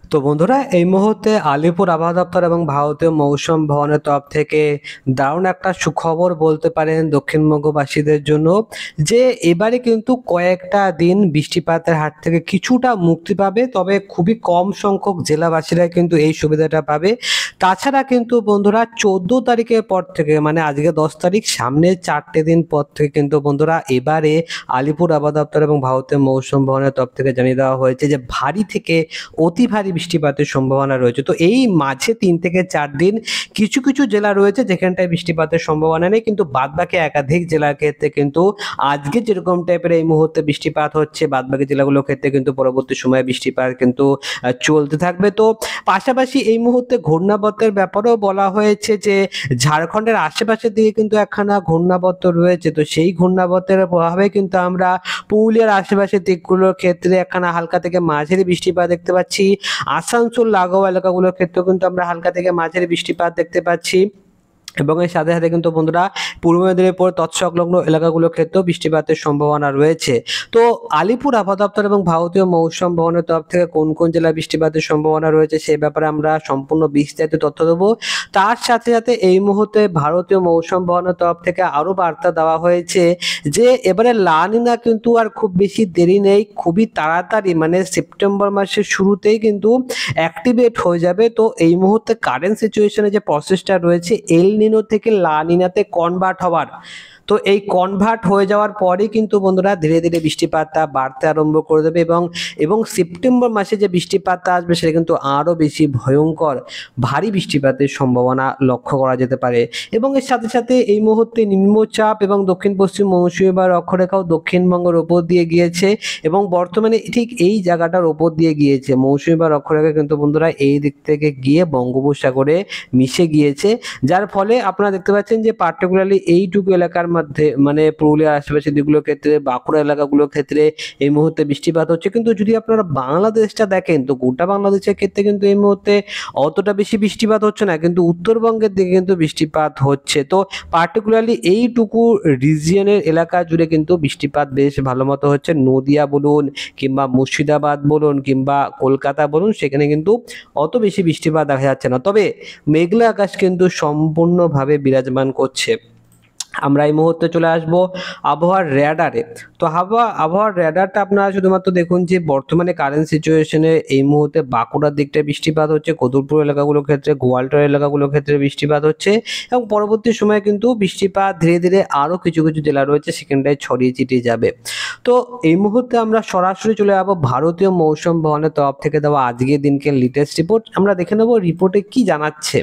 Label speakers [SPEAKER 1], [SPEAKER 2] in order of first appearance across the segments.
[SPEAKER 1] তো বন্ধুরা এই মুহূর্তে আলিপুর আবহাওয়া দপ্তর এবং ভারতীয় মৌসুম ভবনের তরফ থেকে দারুণ একটা সুখবর বলতে পারেন দক্ষিণবঙ্গবাসীদের জন্য যে এবারে কিন্তু কয়েকটা দিন বৃষ্টিপাতের হাত থেকে কিছুটা মুক্তি পাবে, তবে খুবই কম সংখ্যক জেলাবাসীরা কিন্তু এই সুবিধাটা পাবে। তাছাড়া কিন্তু বন্ধুরা 14 তারিখের পর থেকে, মানে আজকে 10 তারিখ, সামনে 4টে দিন পর থেকে কিন্তু বন্ধুরা এবারে আলিপুর আবহাওয়া দপ্তর এবং ভারতীয় মৌসুম ভবনের তরফ থেকে জানিয়ে দেওয়া হয়েছে যে ভারী থেকে অতি ভারী বৃষ্টিপাতের সম্ভাবনা রয়েছে। তো এই মাঝে 3 থেকে 4 দিন কিছু কিছু জেলা রয়েছে যেখানটায় বৃষ্টিপাতের সম্ভাবনা নেই, কিন্তু বাদবাকি একাধিক জেলার ক্ষেত্রে কিন্তু আজকে যেরকম টাইপের এই মুহূর্তে বৃষ্টিপাত হচ্ছে, বাদবাকি জেলাগুলোর ক্ষেত্রে কিন্তু পরবর্তী সময়ে বৃষ্টিপাত কিন্তু চলতে থাকবে। তো পাশাপাশি এই মুহূর্তে ঘূর্ণাবর্তের ব্যাপারেও বলা হয়েছে যে ঝাড়খণ্ডের আশেপাশের দিকে কিন্তু একখানা ঘূর্ণাবর্ত রয়েছে। তো সেই ঘূর্ণাবর্তের প্রভাবে কিন্তু আমরা পুরুলিয়ার আশেপাশের দিকগুলোর ক্ষেত্রে একখানা হালকা থেকে মাঝারি বৃষ্টিপাত দেখতে পাচ্ছি। আসানসোল লাগোয়া এলাকাগুলোর ক্ষেত্রেও কিন্তু আমরা হালকা থেকে মাঝারি বৃষ্টিপাত দেখতে পাচ্ছি, এবং এর সাথে সাথে কিন্তু বন্ধুরা পূর্ব মেদিনীপুর তৎসংলগ্ন এলাকাগুলোর ক্ষেত্রেও বৃষ্টিপাতের সম্ভাবনা রয়েছে। তো আলিপুর আবহাওয়া দপ্তর এবং ভারতীয় মৌসুম ভবনের তরফ থেকে কোন কোন জেলায় বৃষ্টিপাতের সম্ভাবনা রয়েছে সেই ব্যাপারে আমরা সম্পূর্ণ বিস্তারিত তথ্য দেবো। তার সাথে সাথে এই মুহূর্তে ভারতীয় মৌসুম ভবনের তরফ থেকে আরও বার্তা দেওয়া হয়েছে যে এবারে লা নিনা কিন্তু আর খুব বেশি দেরি নেই, খুবই তাড়াতাড়ি মানে সেপ্টেম্বর মাসের শুরুতেই কিন্তু অ্যাক্টিভেট হয়ে যাবে। তো এই মুহূর্তে কারেন্ট সিচুয়েশনে যে প্রসেসটা রয়েছে এল নিনো থেকে লা নিনাতে কনভার্ট হওয়ার, তো এই কনভার্ট হয়ে যাওয়ার পরেই কিন্তু বন্ধুরা ধীরে ধীরে বৃষ্টিপাতটা বাড়তে আরম্ভ করে দেবে, এবং এবং সেপ্টেম্বর মাসে যে বৃষ্টিপাতটা আসবে সেটা কিন্তু আরও বেশি ভয়ঙ্কর ভারী বৃষ্টিপাতের সম্ভাবনা লক্ষ্য করা যেতে পারে। এবং এর সাথে সাথে এই মুহূর্তে নিম্নচাপ এবং দক্ষিণ পশ্চিম মৌসুমী বায়ুর অক্ষরেখাও দক্ষিণবঙ্গের ওপর দিয়ে গিয়েছে, এবং বর্তমানে ঠিক এই জায়গাটার ওপর দিয়ে গিয়েছে। মৌসুমী বায়ুর অক্ষরেখা কিন্তু বন্ধুরা এই দিক থেকে গিয়ে বঙ্গোপসাগরে মিশে গিয়েছে, যার ফলে আপনারা দেখতে পাচ্ছেন যে পার্টিকুলারলি এইটুকু এলাকার মধ্যে মানে পুরুলিয়ার আশেপাশের দিকগুলোর ক্ষেত্রে, বাঁকুড়া এলাকাগুলোর ক্ষেত্রে এই মুহূর্তে বৃষ্টিপাত হচ্ছে। কিন্তু যদি আপনারা বাংলাদেশটা দেখেন তো গোটা বাংলাদেশের ক্ষেত্রে কিন্তু এই মুহূর্তে অতটা বেশি বৃষ্টিপাত হচ্ছে না, কিন্তু উত্তরবঙ্গের দিকে কিন্তু বৃষ্টিপাত হচ্ছে। তো পার্টিকুলারলি এইটুকু রিজিয়নের এলাকা জুড়ে কিন্তু বৃষ্টিপাত বেশ ভালো মতো হচ্ছে। নদিয়া বলুন কিংবা মুর্শিদাবাদ বলুন কিংবা কলকাতা বলুন, সেখানে কিন্তু অত বেশি বৃষ্টিপাত দেখা যাচ্ছে না, তবে মেঘলা আকাশ কিন্তু সম্পূর্ণভাবে বিরাজমান করছে। আমরা এই মুহূর্তে চলে আসব আবহাওয়ার র্যাডারে। তো আবহাওয়ার র্যাডারটা আপনারা শুধুমাত্র দেখুন যে বর্তমানে কারেন্ট সিচুয়েশনে এই মুহূর্তে বাঁকুড়ার দিকটা বৃষ্টিপাত হচ্ছে, কতুলপুর এলাকাগুলোর ক্ষেত্রে, গোয়ালটর এলাকাগুলোর ক্ষেত্রে বৃষ্টিপাত হচ্ছে, এবং পরবর্তী সময়ে কিন্তু বৃষ্টিপাত ধীরে ধীরে আরও কিছু কিছু জেলা রয়েছে সেখানটায় ছড়িয়ে ছিটিয়ে যাবে। তো এই মুহূর্তে আমরা সরাসরি চলে যাবো ভারতীয় মৌসুম ভবনের তরফ থেকে দেওয়া আজকের দিনকে লেটেস্ট রিপোর্ট। আমরা দেখে নেবো রিপোর্টে কি জানাচ্ছে।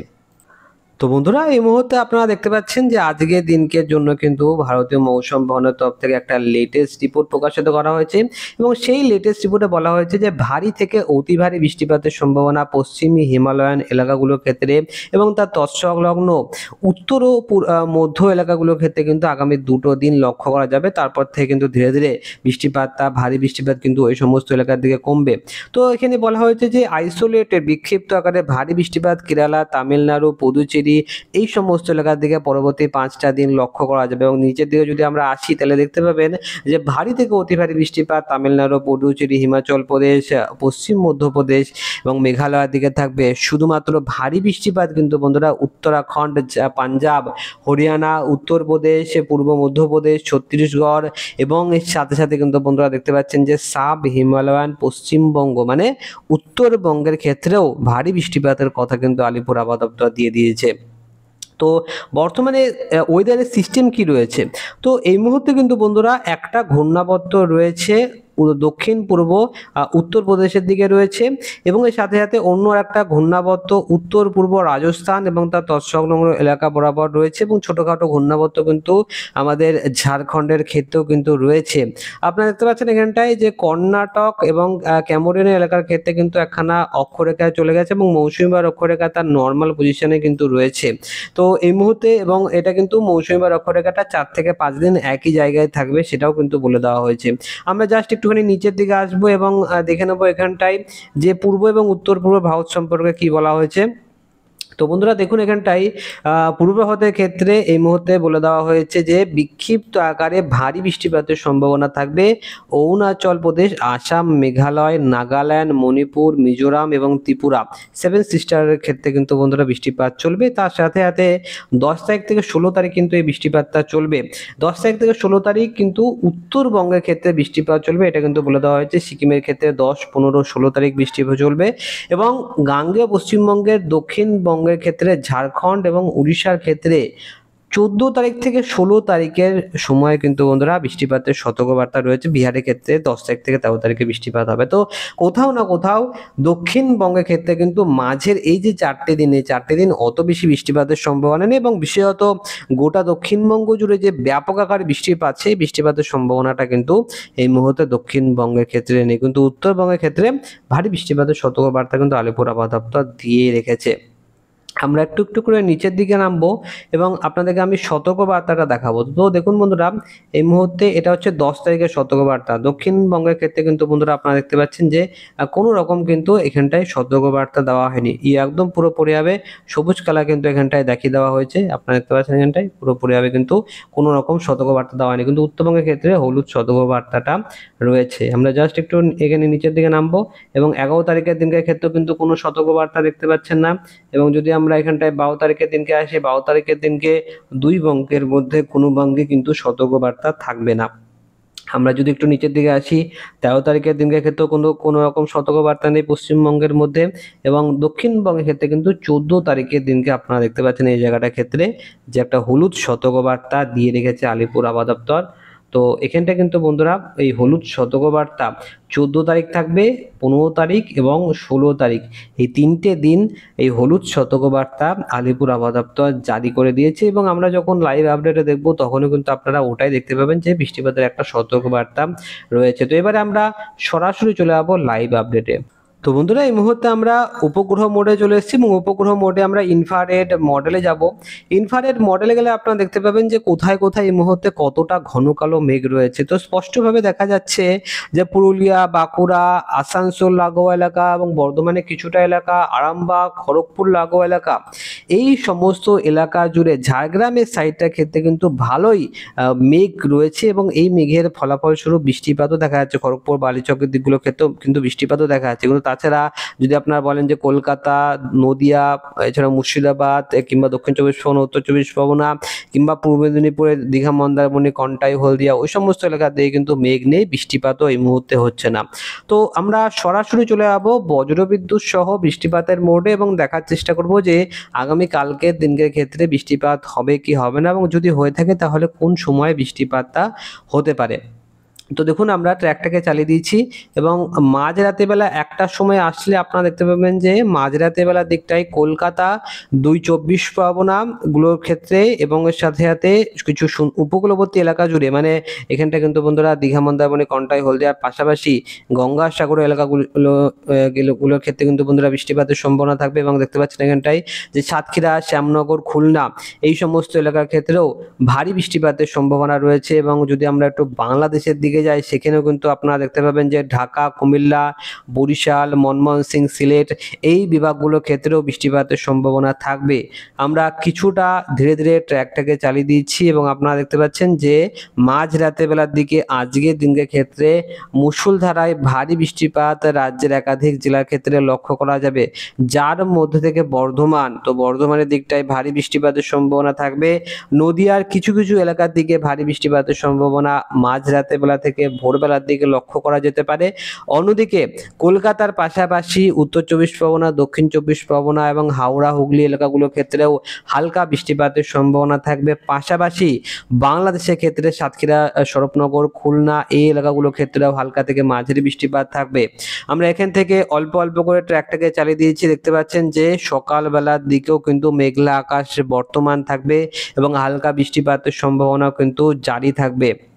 [SPEAKER 1] তো বন্ধুরা এই মুহূর্তে আপনারা দেখতে পাচ্ছেন যে আজকের দিনকের জন্য কিন্তু ভারতীয় মৌসুম ভবনের তরফ থেকে একটা লেটেস্ট রিপোর্ট প্রকাশিত করা হয়েছে, এবং সেই লেটেস্ট রিপোর্টে বলা হয়েছে যে ভারী থেকে অতি ভারী বৃষ্টিপাতের সম্ভাবনা পশ্চিমী হিমালয়ান এলাকাগুলোর ক্ষেত্রে এবং তার তৎসংলগ্ন উত্তর ও মধ্য এলাকাগুলোর ক্ষেত্রে কিন্তু আগামী 2টো দিন লক্ষ্য করা যাবে। তারপর থেকে কিন্তু ধীরে ধীরে বৃষ্টিপাতটা, ভারী বৃষ্টিপাত কিন্তু ওই সমস্ত এলাকার দিকে কমবে। তো এখানে বলা হয়েছে যে আইসোলেটেড বিক্ষিপ্ত আকারে ভারী বৃষ্টিপাত কেরালা, তামিলনাড়ু, পুদুচেরি এই সমস্ত এলাকার দিকে পরবর্তী 5টা দিন লক্ষ্য করা যাবে। এবং নিচের দিকে যদি আমরা আসি তাহলে দেখতে পাবেন যে ভারী থেকে অতি ভারী বৃষ্টিপাত তামিলনাড়ু, পুদুচেরি, হিমাচল প্রদেশ, পশ্চিম মধ্যপ্রদেশ এবং মেঘালয়ের দিকে থাকবে। শুধুমাত্র ভারী বৃষ্টিপাত কিন্তু বন্ধুরা উত্তরাখণ্ড, পাঞ্জাব, হরিয়ানা, উত্তরপ্রদেশ, পূর্ব মধ্যপ্রদেশ, ছত্তিশগড় এবং এর সাথে সাথে কিন্তু বন্ধুরা দেখতে পাচ্ছেন যে সাব হিমালয়ান পশ্চিমবঙ্গ মানে উত্তরবঙ্গের ক্ষেত্রেও ভারী বৃষ্টিপাতের কথা কিন্তু আলিপুর আবহাওয়া দপ্তর দিয়ে দিয়েছে। তো বর্তমানে ওয়েদারের সিস্টেম কি রয়েছে, তো এই মুহূর্তে কিন্তু বন্ধুরা একটা ঘূর্ণাবর্ত রয়েছে দক্ষিণ পূর্ব উত্তরপ্রদেশের দিকে রয়েছে, এবং এর সাথে সাথে অন্য একটা ঘূর্ণাবর্ত উত্তর পূর্ব রাজস্থান এবং তার তৎসংলগ্ন এলাকা বরাবর রয়েছে, এবং ছোটোখাটো ঘূর্ণাবর্ত কিন্তু আমাদের ঝাড়খণ্ডের ক্ষেত্রেও কিন্তু রয়েছে। আপনারা দেখতে পাচ্ছেন এখানটায় যে কর্ণাটক এবং ক্যামোরিন এলাকার ক্ষেত্রে কিন্তু একখানা অক্ষরেখা চলে গেছে, এবং মৌসুমী বায়ুর অক্ষরেখা তার নর্মাল পজিশনে কিন্তু রয়েছে। তো এই মুহূর্তে, এবং এটা কিন্তু মৌসুমী বায়ুর অক্ষরেখাটা 4 থেকে 5 দিন একই জায়গায় থাকবে সেটাও কিন্তু বলে দেওয়া হয়েছে। আমরা জাস্ট একটুখানি নিচের দিকে আসবো এবং দেখে নেবো এখানটায় যে পূর্ব এবং উত্তর পূর্ব ভারত সম্পর্কে কি বলা হয়েছে। তো বন্ধুরা দেখুন এখানটায় পূর্বভারতের ক্ষেত্রে এই মুহূর্তে বলে দেওয়া হয়েছে যে বিক্ষিপ্ত আকারে ভারী বৃষ্টিপাতের সম্ভাবনা থাকবে অরুণাচল প্রদেশ, আসাম, মেঘালয়, নাগাল্যান্ড, মণিপুর, মিজোরাম এবং ত্রিপুরা, সেভেন সিস্টারের ক্ষেত্রে কিন্তু বন্ধুরা বৃষ্টিপাত চলবে। তার সাথে সাথে 10 তারিখ থেকে 16 তারিখ কিন্তু এই বৃষ্টিপাতটা চলবে। 10 তারিখ থেকে 16 তারিখ কিন্তু উত্তরবঙ্গের ক্ষেত্রে বৃষ্টিপাত চলবে, এটা কিন্তু বলে দেওয়া হয়েছে। সিকিমের ক্ষেত্রে 10, 15, 16 তারিখ বৃষ্টিপাত চলবে এবং গাঙ্গেয় পশ্চিমবঙ্গের দক্ষিণবঙ্গের ক্ষেত্রে, ঝাড়খণ্ড এবং উড়িষ্যার ক্ষেত্রে 14 তারিখ থেকে 16 তারিখের সময় কিন্তু বন্ধুরা বৃষ্টিপাতের সতর্কবার্তা রয়েছে। বিহারের ক্ষেত্রে 10 তারিখ থেকে 13 তারিখে বৃষ্টিপাত হবে। তো কোথাও না কোথাও দক্ষিণবঙ্গের ক্ষেত্রে কিন্তু মাঝের এই যে 4টে দিন, এই 4টে দিন অত বেশি বৃষ্টিপাতের সম্ভাবনা নেই এবং বিশেষত গোটা দক্ষিণবঙ্গ জুড়ে যে ব্যাপক আকারে বৃষ্টিপাত, সেই বৃষ্টিপাতের সম্ভাবনাটা কিন্তু এই মুহূর্তে দক্ষিণবঙ্গের ক্ষেত্রে নেই, কিন্তু উত্তরবঙ্গের ক্ষেত্রে ভারী বৃষ্টিপাতের সতর্কবার্তা কিন্তু আলিপুর আবহাওয়া দপ্তর দিয়ে রেখেছে। আমরা একটু একটু করে নিচের দিকে নামবো এবং আপনাদেরকে আমি সতর্কবার্তাটা দেখাবো। তো দেখুন বন্ধুরা, এই মুহূর্তে এটা হচ্ছে 10 তারিখের সতর্কবার্তা। দক্ষিণবঙ্গের ক্ষেত্রে কিন্তু বন্ধুরা আপনারা দেখতে পাচ্ছেন যে কোনো রকম কিন্তু এখানটায় সতর্কবার্তা দেওয়া হয়নি। একদম পুরোপুরিভাবে সবুজ কালার কিন্তু এখানটায় দেখিয়ে দেওয়া হয়েছে। আপনারা দেখতে পাচ্ছেন এখানটায় পুরোপুরিভাবে কিন্তু কোনো রকম সতর্কবার্তা দেওয়া হয়নি, কিন্তু উত্তরবঙ্গের ক্ষেত্রে হলুদ সতর্কবার্তাটা রয়েছে। আমরা জাস্ট একটু এখানে নিচের দিকে নামবো এবং 11 তারিখের দিনকার ক্ষেত্রেও কিন্তু কোনো সতর্কবার্তা দেখতে পাচ্ছেন না। এবং যদি আমরা এখানটায় 12 তারিখের দিনকে আসি, 12 তারিখের দিনকে 2 বঙ্গের মধ্যে কোনো বঙ্গে কিন্তু সতর্কবার্তা থাকবে না। আমরা যদি একটু নিচের দিকে আসি, 13 তারিখের দিনকে ক্ষেত্রেও কোনো রকম সতর্কবার্তা নেই পশ্চিমবঙ্গের মধ্যে এবং দক্ষিণবঙ্গের ক্ষেত্রে কিন্তু 14 তারিখের দিনকে আপনারা দেখতে পাচ্ছেন এই জায়গাটার ক্ষেত্রে যে একটা হলুদ সতর্কবার্তা দিয়ে রেখেছে আলিপুর আবহাওয়া দপ্তর। তো এখানটা কিন্তু বন্ধুরা এই হলুদ সতর্কবার্তা 14 তারিখ থাকবে, 15 তারিখ এবং 16 তারিখ, এই 3টে দিন এই হলুদ সতর্কবার্তা আলিপুর আবহাওয়া দপ্তর জারি করে দিয়েছে এবং আমরা যখন লাইভ আপডেটে দেখব তখনও কিন্তু আপনারা ওটাই দেখতে পাবেন যে বৃষ্টিপাতের একটা সতর্কবার্তা রয়েছে। তো এবারে আমরা সরাসরি চলে যাবো লাইভ আপডেটে। তো বন্ধুরা এই মুহূর্তে আমরা উপগ্রহ মোডে চলে এসেছি এবং উপগ্রহ মোডে আমরা ইনফ্রারেড মডেলে যাব। ইনফ্রারেড মডেলে গেলে আপনারা দেখতে পাবেন যে কোথায় কোথায় এই মুহূর্তে কতটা ঘন কালো মেঘ রয়েছে। তো স্পষ্টভাবে দেখা যাচ্ছে যে পুরুলিয়া, বাঁকুড়া, আসানসোল লাগোয়া এলাকা এবং বর্ধমানের কিছুটা এলাকা, আরামবাগ, খড়গপুর লাগোয়া এলাকা, এই সমস্ত এলাকা জুড়ে ঝাড়গ্রামের সাইডটার ক্ষেত্রে কিন্তু ভালোই মেঘ রয়েছে এবং এই মেঘের ফলাফলস্বরূপ বৃষ্টিপাতও দেখা যাচ্ছে। খড়গপুর, বালিচকের দিকগুলোর ক্ষেত্রেও কিন্তু বৃষ্টিপাতও দেখা যাচ্ছে। কিন্তু তাছাড়া যদি আপনারা বলেন যে কলকাতা, নদিয়া, এছাড়া মুর্শিদাবাদ কিংবা দক্ষিণ চব্বিশ পরগনা, উত্তর চব্বিশ পরগনা কিংবা পূর্ব মেদিনীপুরের দীঘা, মন্দারমণি, কন্টাই, হলদিয়া, ওই সমস্ত এলাকা দিয়ে কিন্তু মেঘ নেই, বৃষ্টিপাতও এই মুহূর্তে হচ্ছে না। তো আমরা সরাসরি চলে যাবো বজ্রবিদ্যুৎ সহ বৃষ্টিপাতের মোডে এবং দেখার চেষ্টা করব যে আগামী কালকের দিনের ক্ষেত্রে বৃষ্টিপাত হবে কি হবে না এবং যদি হয়ে থাকে তাহলে কোন সময় বৃষ্টিপাতটা হতে পারে। তো দেখুন আমরা ট্র্যাকটাকে চালিয়ে দিয়েছি এবং মাঝ রাতেবেলা 1টার সময় আসলে আপনারা দেখতে পাবেন যে মাঝ রাতেবেলার দিকটায় কলকাতা, 2 চব্বিশ পরগনা গুলোর ক্ষেত্রে এবং এর সাথে সাথে কিছু উপকূলবর্তী এলাকা জুড়ে, মানে এখানটা কিন্তু বন্ধুরা দীঘা, মন্দারমণি, কন্টাই, হলদিয়ার পাশাপাশি গঙ্গাসাগর এলাকাগুলোর ক্ষেত্রে কিন্তু বন্ধুরা বৃষ্টিপাতের সম্ভাবনা থাকবে এবং দেখতে পাচ্ছেন এখানটায় যে সাতক্ষীরা, শ্যামনগর, খুলনা, এই সমস্ত এলাকার ক্ষেত্রেও ভারী বৃষ্টিপাতের সম্ভাবনা রয়েছে। এবং যদি আমরা একটু বাংলাদেশের দিকে যাই সেখানেও কিন্তু আপনারা দেখতে পাবেন যে ঢাকা, কুমিল্লা, বরিশাল, ময়মনসিংহ, সিলেট, এই বিভাগগুলোর ক্ষেত্রেও বৃষ্টিপাতের সম্ভাবনা থাকবে। আমরা কিছুটা ধীরে ধীরে ট্র্যাকটাকে চালিয়ে দিচ্ছি এবং আপনারা দেখতে পাচ্ছেন যে মাঝ রাতের বেলার দিকে আজকের দিনের ক্ষেত্রে মুষলধারায় ভারী বৃষ্টিপাত রাজ্যের একাধিক জেলার ক্ষেত্রে লক্ষ্য করা যাবে, যার মধ্যে থেকে বর্ধমান, তো বর্ধমানের দিকটায় ভারী বৃষ্টিপাতের সম্ভাবনা থাকবে। নদিয়ার কিছু কিছু এলাকার দিকে ভারী বৃষ্টিপাতের সম্ভাবনা মাঝ রাতের বেলা থেকে ভোরবেলার দিকে লক্ষ্য করা যেতে পারে। অন্যদিকে কলকাতার পাশাপাশি উত্তর চব্বিশ পরগনা, দক্ষিণ চব্বিশ পরগনা এবং হাওড়া, হুগলি এলাকাগুলোর ক্ষেত্রেও হালকা বৃষ্টিপাতের সম্ভাবনা থাকবে। পাশাপাশি বাংলাদেশের ক্ষেত্রে সাতক্ষীরা, স্বরূপনগর, খুলনা, এই এলাকাগুলোর ক্ষেত্রেও হালকা থেকে মাঝারি বৃষ্টিপাত থাকবে। আমরা এখান থেকে অল্প অল্প করে ট্র্যাকটাকে চালিয়ে দিয়েছি। দেখতে পাচ্ছেন যে সকালবেলার দিকেও কিন্তু মেঘলা আকাশ বর্তমান থাকবে এবং হালকা বৃষ্টিপাতের সম্ভাবনা কিন্তু জারি থাকবে।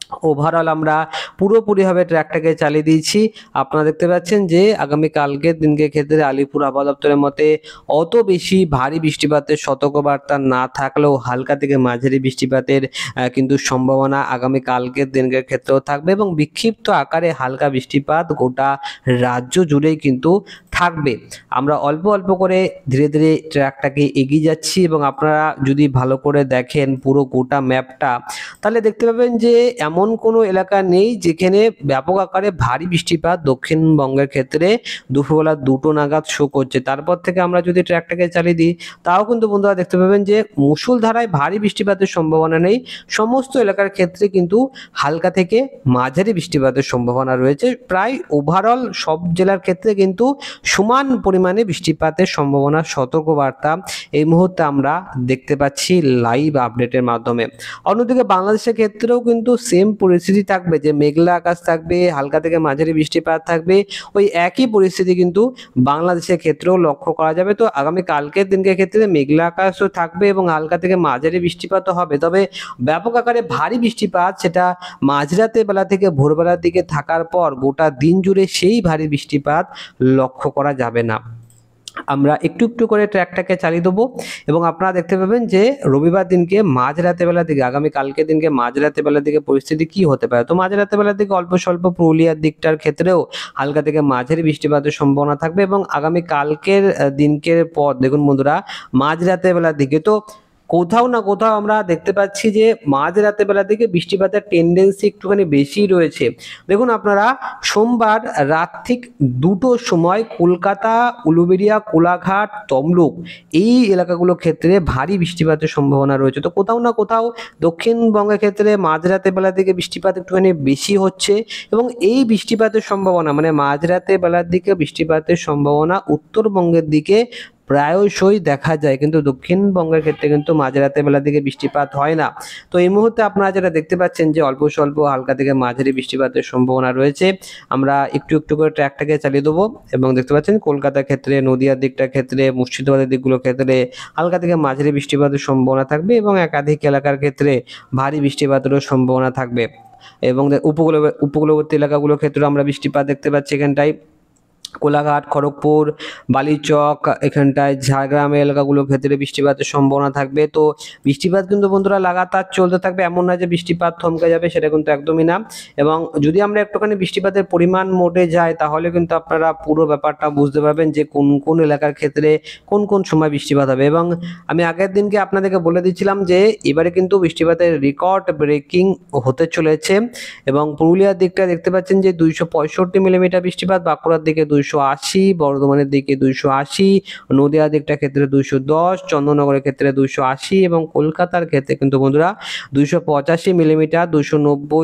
[SPEAKER 1] ওভারঅল আমরা পুরোপুরিভাবে ট্র্যাকটাকে চালিয়ে দিয়েছি। আপনারা দেখতে পাচ্ছেন যে আগামী কালকের দিনকে ক্ষেত্রে আলিপুর আবহাওয়া দপ্তরের মতে অত বেশি ভারী বৃষ্টিপাতের সতর্কবার্তা না থাকলেও হালকা থেকে মাঝারি বৃষ্টিপাতের কিন্তু সম্ভাবনা আগামী কালকের দিনকে ক্ষেত্রেও থাকবে এবং বিক্ষিপ্ত আকারে হালকা বৃষ্টিপাত গোটা রাজ্য জুড়েই কিন্তু থাকবে। আমরা অল্প অল্প করে ধীরে ধীরে ট্র্যাকটাকে এগিয়ে যাচ্ছি এবং আপনারা যদি ভালো করে দেখেন পুরো গোটা ম্যাপটা, তাহলে দেখতে পাবেন যে এমন কোনো এলাকা নেই যেখানে ব্যাপক আকারে ভারী বৃষ্টিপাত দক্ষিণবঙ্গের ক্ষেত্রে দুপুরবেলা 2টো নাগাদ শো করছে। তারপর থেকে আমরা যদি ট্র্যাকটাকে চালিয়ে দিই তাও কিন্তু বন্ধুরা দেখতে পাবেন যে মুষলধারায় ভারী বৃষ্টিপাতের সম্ভাবনা নেই। সমস্ত এলাকার ক্ষেত্রে কিন্তু হালকা থেকে মাঝারি বৃষ্টিপাতের সম্ভাবনা রয়েছে। প্রায় ওভারঅল সব জেলার ক্ষেত্রে কিন্তু সমান পরিমাণে বৃষ্টিপাতের সম্ভাবনা সতর্কবার্তা এই মুহূর্তে আমরা দেখতে পাচ্ছি লাইভ আপডেটের মাধ্যমে। অন্যদিকে বাংলাদেশের ক্ষেত্রেও কিন্তু সেম পরিস্থিতি থাকবে, যে মেঘলা আকাশ থাকবে, হালকা থেকে মাঝারি বৃষ্টিপাত থাকবে। ওই একই পরিস্থিতি কিন্তু বাংলাদেশের ক্ষেত্রেও লক্ষ্য করা যাবে। তো আগামী কালকের দিনকে ক্ষেত্রে মেঘলা আকাশও থাকবে এবং হালকা থেকে মাঝারি বৃষ্টিপাতও হবে, তবে ব্যাপক আকারে ভারী বৃষ্টিপাত সেটা মাঝরাতের বেলা থেকে ভোরবেলার দিকে থাকার পর গোটা দিন জুড়ে সেই ভারী বৃষ্টিপাত লক্ষ্য করা যাবে না। আমরা একটু একটু করে ট্র্যাকটাকে চালিয়ে দেবো এবং আপনারা দেখতে পাবেন যে রবিবার দিনকে মাঝরাতে বেলার দিকে, আগামী কালকে দিনকে মাঝরাতে বেলার দিকে পরিস্থিতি কি হতে পারে। তো মাঝরাতে বেলার দিকে অল্প স্বল্প পুরুলিয়ার দিকটার ক্ষেত্রেও হালকা থেকে মাঝারি বৃষ্টিপাতের সম্ভাবনা থাকবে এবং আগামী কালকের দিনকের পর দেখুন বন্ধুরা মাঝরাতে বেলার দিকে তো কোথাও না কোথাও আমরা দেখতে পাচ্ছি যে মাঝরাতে বেলার দিকে বৃষ্টিপাতের টেন্ডেন্সি একটুখানি বেশি রয়েছে। দেখুন আপনারা সোমবার রাত ঠিক 2টোর সময় কলকাতা, উলুবেড়িয়া, কোলাঘাট, তমলুক এই এলাকাগুলোর ক্ষেত্রে ভারী বৃষ্টিপাতের সম্ভাবনা রয়েছে। তো কোথাও না কোথাও দক্ষিণবঙ্গের ক্ষেত্রে মাঝরাতে বেলার দিকে বৃষ্টিপাত একটুখানি বেশি হচ্ছে এবং এই বৃষ্টিপাতের সম্ভাবনা মানে মাঝরাতে বেলার দিকে বৃষ্টিপাতের সম্ভাবনা উত্তরবঙ্গের দিকে প্রায়শই দেখা যায়, কিন্তু দক্ষিণবঙ্গের ক্ষেত্রে কিন্তু মাঝরাতে বেলার দিকে বৃষ্টিপাত হয় না। তো এই মুহূর্তে আপনারা যেটা দেখতে পাচ্ছেন যে অল্প স্বল্প হালকা থেকে মাঝারি বৃষ্টিপাতের সম্ভাবনা রয়েছে। আমরা একটু একটু করে ট্র্যাকটাকে চালিয়ে দেবো এবং দেখতে পাচ্ছেন কলকাতার ক্ষেত্রে, নদিয়ার দিকটার ক্ষেত্রে, মুর্শিদাবাদের দিকগুলোর ক্ষেত্রে হালকা থেকে মাঝারি বৃষ্টিপাতের সম্ভাবনা থাকবে এবং একাধিক এলাকার ক্ষেত্রে ভারী বৃষ্টিপাতেরও সম্ভাবনা থাকবে এবং উপকূলবর্তী এলাকাগুলোর ক্ষেত্রে আমরা বৃষ্টিপাত দেখতে পাচ্ছি। এখানটায় কোলাঘাট, খড়গপুর, বালিচক, এখানটায় ঝাড়গ্রাম এলাকাগুলোর ক্ষেত্রে বৃষ্টিপাতের সম্ভাবনা থাকবে। তো বৃষ্টিপাত কিন্তু বন্ধুরা লাগাতার চলতে থাকবে, এমন না যে বৃষ্টিপাত থমকে যাবে, সেটা কিন্তু একদমই না। এবং যদি আমরা একটুখানি বৃষ্টিপাতের পরিমাণ মোটে যাই তাহলে কিন্তু আপনারা পুরো ব্যাপারটা বুঝতে পারবেন যে কোন কোন এলাকার ক্ষেত্রে কোন কোন সময় বৃষ্টিপাত হবে। এবং আমি আগের দিনকে আপনাদেরকে বলে দিচ্ছিলাম যে এবারে কিন্তু বৃষ্টিপাতের রেকর্ড ব্রেকিং হতে চলেছে এবং পুরুলিয়ার দিকটা দেখতে পাচ্ছেন যে 265 মিলিমিটার বৃষ্টিপাত, বাঁকুড়ার দিকে 280, বর্ধমানের দিকে 280, নদিয়ার দিকটা ক্ষেত্রে 210, চন্দননগরের ক্ষেত্রে 280 এবং কলকাতার ক্ষেত্রে কিন্তু বন্ধুরা 285 মিলিমিটার, 290,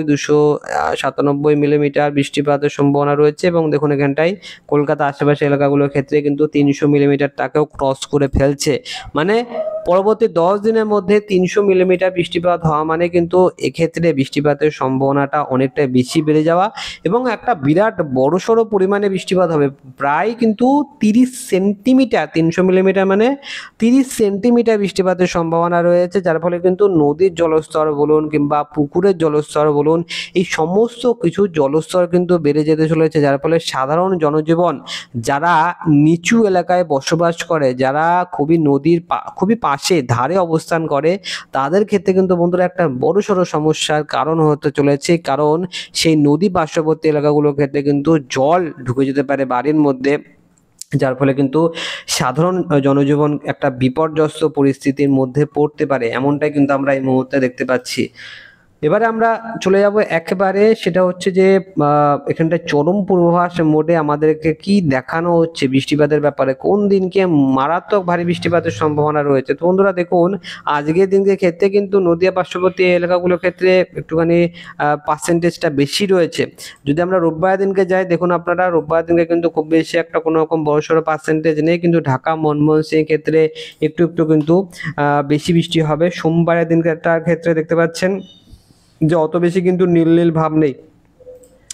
[SPEAKER 1] 297 মিলিমিটার বৃষ্টিপাতের সম্ভাবনা রয়েছে। এবং দেখুন এখানটায় কলকাতা আশেপাশে এলাকাগুলোর ক্ষেত্রে কিন্তু 300 মিলিমিটারটাকেও ক্রস করে ফেলছে। মানে পরবর্তী 10 দিনের মধ্যে 300 মিলিমিটার বৃষ্টিপাত হওয়া মানে কিন্তু এক্ষেত্রে বৃষ্টিপাতের সম্ভাবনাটা অনেকটা বেশি বেড়ে যাওয়া এবং একটা বিরাট বড়সড় পরিমাণে বৃষ্টিপাত হবে। প্রায় কিন্তু 30 সেন্টিমিটার, 300 মিলিমিটার মানে 30 সেন্টিমিটার বৃষ্টিপাতের সম্ভাবনা রয়েছে, যার ফলে কিন্তু নদীর জলস্তর বলুন কিংবা পুকুরের জলস্তর বলুন এই সমস্ত কিছু জলস্তর কিন্তু বেড়ে যেতে চলেছে, যার ফলে সাধারণ জনজীবন যারা নিচু এলাকায় বসবাস করে, যারা খুবই নদীর খুবই পাশে ধারে অবস্থান করে, তাদের ক্ষেত্রে কিন্তু বন্ধুরা একটা বড়সড় সমস্যার কারণ হতে চলেছে। কারণ সেই নদী পার্শ্ববর্তী এলাকাগুলোর ক্ষেত্রে কিন্তু জল ঢুকে যেতে পারে বাড়ির মধ্যে, যার ফলে কিন্তু সাধারণ জনজীবন একটা বিপর্যস্ত পরিস্থিতির মধ্যে পড়তে পারে, এমনটাই কিন্তু আমরা এই মুহূর্তে দেখতে পাচ্ছি। এবারে আমরা চলে যাব একেবারে, সেটা হচ্ছে যে এখানটায় চরম পূর্বাভাস মোডে আমাদেরকে কি দেখানো হচ্ছে বৃষ্টিপাতের ব্যাপারে, কোন দিনকে মারাত্মক ভারী বৃষ্টিপাতের সম্ভাবনা রয়েছে। তো বন্ধুরা দেখুন আজকের দিনকে ক্ষেত্রে কিন্তু নদীয়া পার্শ্ববর্তী এলাকাগুলোর ক্ষেত্রে একটুখানি পার্সেন্টেজটা বেশি রয়েছে। যদি আমরা রোববার দিনকে যাই, দেখুন আপনারা রোববার দিনকে কিন্তু খুব বেশি একটা কোনো রকম বড়সড় পার্সেন্টেজ নেই, কিন্তু ঢাকা, মনমোহন সিং ক্ষেত্রে একটু একটু কিন্তু বেশি বৃষ্টি হবে। সোমবারের দিনটার ক্ষেত্রে দেখতে পাচ্ছেন যে অত বেশি কিন্তু নীল নীল ভাব নেই,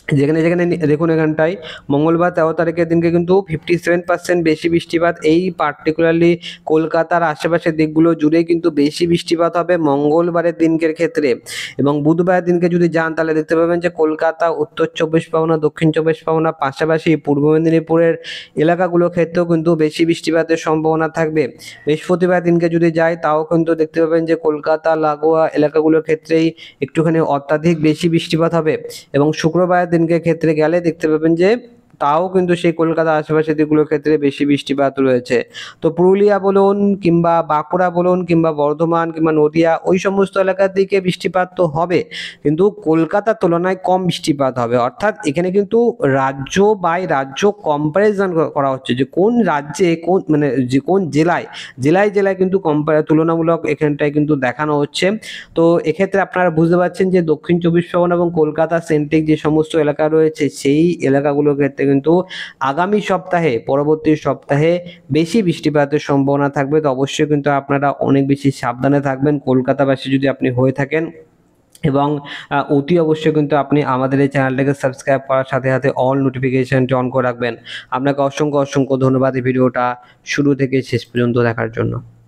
[SPEAKER 1] যেখানে যেখানে দেখুন এখানটায় মঙ্গলবার 13 তারিখের দিনকে কিন্তু 57% বেশি বৃষ্টিপাত, এই পার্টিকুলারলি কলকাতার আশেপাশের দিকগুলো জুড়েই কিন্তু বেশি বৃষ্টিপাত হবে মঙ্গলবারের দিনকের ক্ষেত্রে। এবং বুধবারের দিনকে যদি যান তাহলে দেখতে পাবেন যে কলকাতা, উত্তর চব্বিশ পরগনা, দক্ষিণ চব্বিশ পরগনা, পাশাপাশি পূর্ব মেদিনীপুরের এলাকাগুলোর ক্ষেত্রেও কিন্তু বেশি বৃষ্টিপাতের সম্ভাবনা থাকবে। বৃহস্পতিবার দিনকে যদি যাই তাও কিন্তু দেখতে পাবেন যে কলকাতা লাগোয়া এলাকাগুলোর ক্ষেত্রেই একটুখানি অত্যাধিক বেশি বৃষ্টিপাত হবে। এবং শুক্রবার দিনকে ক্ষেত্রে গেলে দেখতে পাবেন যে তাও কিন্তু সেই কলকাতা আশেপাশের দিকগুলোর ক্ষেত্রে বেশি বৃষ্টিপাত রয়েছে। তো পুরুলিয়া বলুন কিংবা বাঁকুড়া বলুন কিংবা বর্ধমান কিংবা নদিয়া ওই সমস্ত এলাকার দিকে বৃষ্টিপাত তো হবে, কিন্তু কলকাতার তুলনায় কম বৃষ্টিপাত হবে। অর্থাৎ এখানে কিন্তু রাজ্য বাই রাজ্য কম্প্যারিজন করা হচ্ছে যে কোন রাজ্যে কোন মানে যে কোন জেলায় জেলায় জেলায় কিন্তু তুলনামূলক এখানটায় কিন্তু দেখানো হচ্ছে। তো এক্ষেত্রে আপনারা বুঝতে পারছেন যে দক্ষিণ চব্বিশ পরগনা এবং কলকাতা সেন্ট্রিক যে সমস্ত এলাকা রয়েছে সেই এলাকাগুলোর ক্ষেত্রে কিন্তু আগামী সপ্তাহে পরবর্তী সপ্তাহে বেশি বৃষ্টিপাতের সম্ভাবনা থাকবে। তো অবশ্যই কিন্তু আপনারা অনেক বেশি সাবধানে থাকবেন কলকাতাবাসী যদি আপনি হয়ে থাকেন। এবং অতি অবশ্যই কিন্তু আপনি আমাদের এই চ্যানেলটাকে সাবস্ক্রাইব করার সাথে সাথে অল নোটিফিকেশনটি অন করে রাখবেন। আপনাকে অসংখ্য অসংখ্য ধন্যবাদ এই ভিডিওটা শুরু থেকে শেষ পর্যন্ত দেখার জন্য।